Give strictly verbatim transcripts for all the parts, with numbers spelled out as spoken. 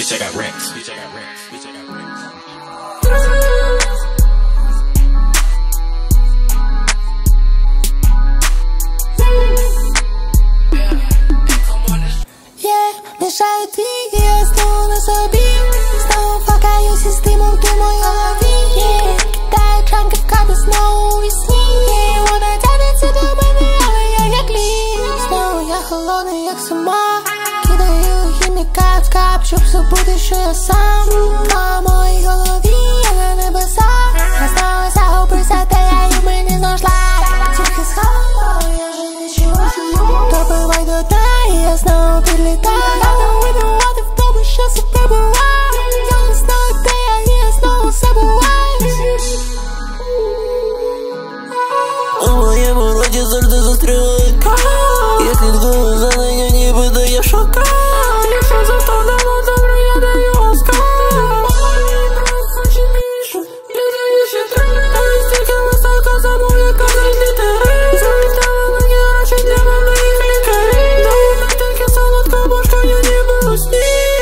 bitch I got racks, bitch I got racks, bitch I got racks. Мішаю твій, я знову на собі. Знову факаюсь із димом в моїй голові. Кидаю транки в карти знову у вісні. Вона тянуться до мене, але я як ліс. Знову я холодний, як зима. Кидаю хімікат в кап, щоб забути, що я сам. На моїй голові, я на небесах. Я знову загубився, та я й мені знов шлак. Тільки згадую, я вже не чую. Допивай до дна, і я знову підлітаю. Що себе буває, я не знаю, де я, і я знову забуваюсь. У моєму роті завжди застрілить. Я слідкую за нею, ніби я шукаю. Якщо заставляно добре, я даю оскар. Хоче більше, я даю ще три. Навіть стільки високо забув, яка злітери. Завітали мені гроші для мене їх лікарі. Даю так тільки солодко, бо що я ніби у сні.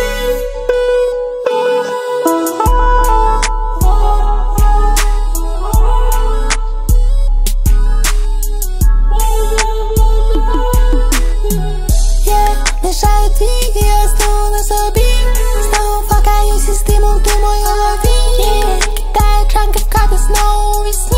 Мішаю твій, я знову на собі. Знову факаюсь із димом в моїй голові. Кидаю транки в карти знову у вісні.